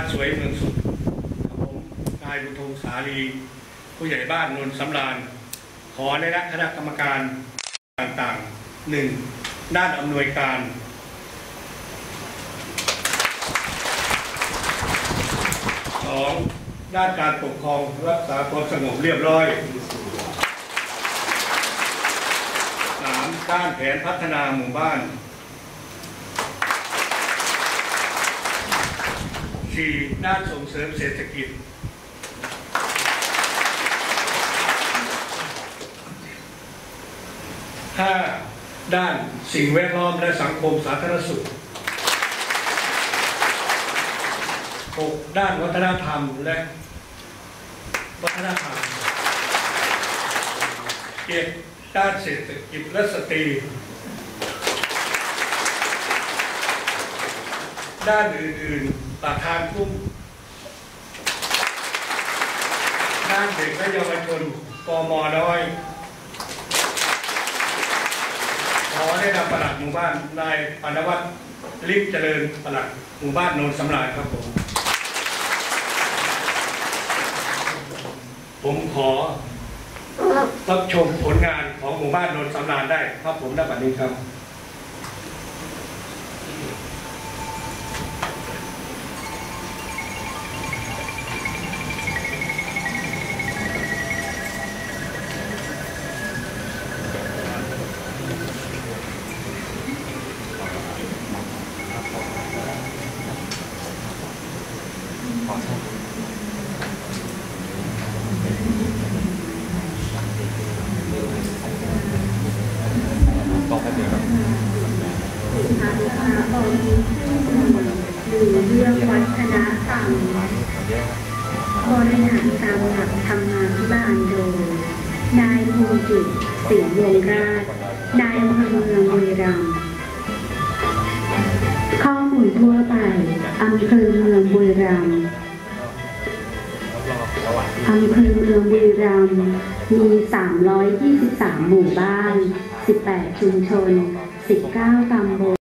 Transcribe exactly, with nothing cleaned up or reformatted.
สวยเมืองสุขผมนายบุญธงสาลีผู้ใหญ่บ้านนนท์สำราญขอในคณะกรรมการต่างๆหนึ่งด้านอำนวยการสองด้านการปกครองรักษาความสงบเรียบร้อยสามด้านแผนพัฒนาหมู่บ้านสี่ด้านส่งเสริมเศรษฐกิจห้าด้านสิ่งแวดล้อมและสังคมสาธารณสุขหกด้านวัฒนธรรมและวัฒนธรรมเจ็ดด้านเศรษฐกิจและสตรีด้านอื่นๆประธานกลุ่มด้านเด็กและเยาวชนกม.น้อยขอได้นำปลัดหมู่บ้านนายปานวัฒน์ลิมเจริญปลัดหมู่บ้านโนนสำราญครับผมผมขอรับชมผลงานของหมู่บ้านโนนสำราญได้ครับผมณบัดนี้ครับต่อไปเดี๋ยวครับพระพระบริสุทธิ์หรือเรื่องวัฒนธรรมบริหารตามหลักทำงานที่บ้านโดยนายภูจิตรศรีวงราชนายอำเภอเมืองบุรีรัมย์ข้อมูลทั่วไปอำเภอเมืองบุรีรัมย์อำเภอเมืองบุรีรัมย์มีสามร้อยยี่สิบสามหมู่บ้านสิบแปดชุมชนสิบเก้าตำบล